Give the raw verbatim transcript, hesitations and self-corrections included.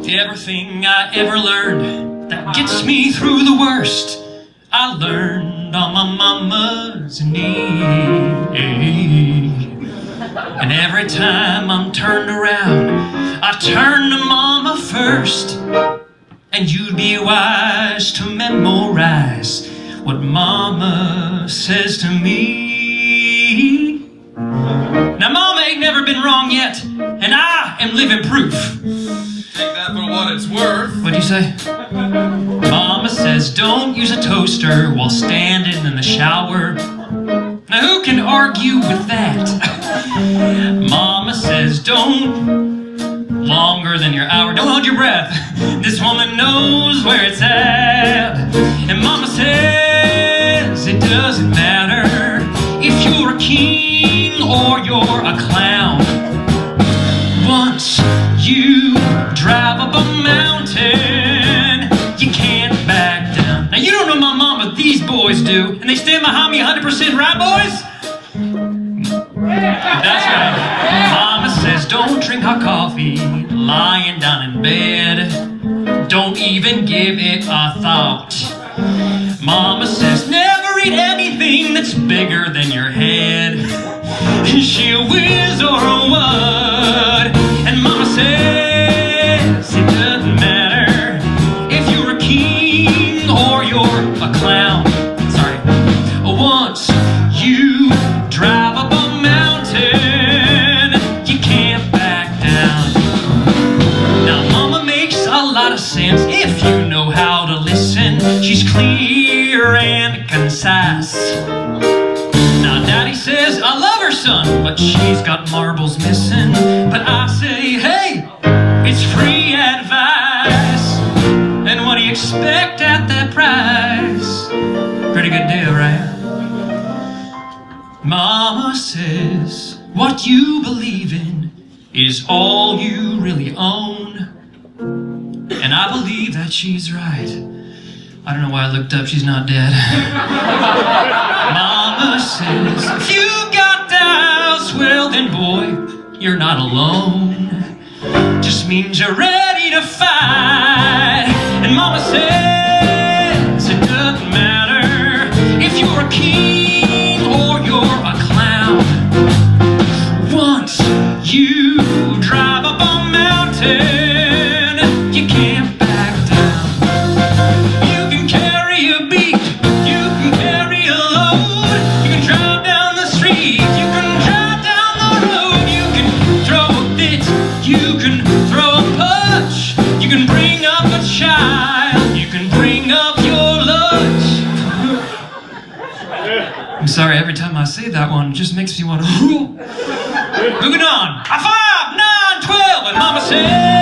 Everything I ever learned that gets me through the worst, I learned on my mama's knee. And every time I'm turned around, I turn to mama first. And you'd be wise to memorize what mama says to me. Now mama ain't never been wrong yet, and I am living proof. Take that for what it's worth. What'd you say? Mama says don't use a toaster while standing in the shower. Now who can argue with that? Mama says don't longer than your hour. Don't hold your breath. This woman knows where it's at. And mama says it doesn't matter if you're a king or you're a clown. Once you drive up a mountain, you can't back down. Now you don't know my mama, these boys do. And they stand behind me one hundred percent, right boys? That's right. Mama says don't drink hot coffee lying down in bed. Don't even give it a thought. Mama says never eat anything that's bigger than your head. Is she a whiz or a what? And mama says it doesn't matter if you're a king or you're a clown. Sorry. Once you drive up a mountain, you can't back down. Now mama makes a lot of sense if you know how to listen. She's clear and concise. Now daddy says I love her son, but she's got marbles missing. But I say hey, it's free advice. And what do you expect at that price? Pretty good deal, right? Mama says what you believe in is all you really own. And I believe that she's right. I don't know why I looked up, she's not dead. Mama says if you got doubts, well then boy, you're not alone. Just means you're ready to fight. And mama says it doesn't matter if you're a king or you're a clown. Once you drive up a mountain, you can't back down. You can carry a beat, you can carry a load. You can drive down the street, you can drive down the road. You can throw a fit, you can throw a punch. You can bring up a child, you can bring up your lunch. I'm sorry, every time I say that one, it just makes me want to. Moving on. A five, nine, twelve, and mama says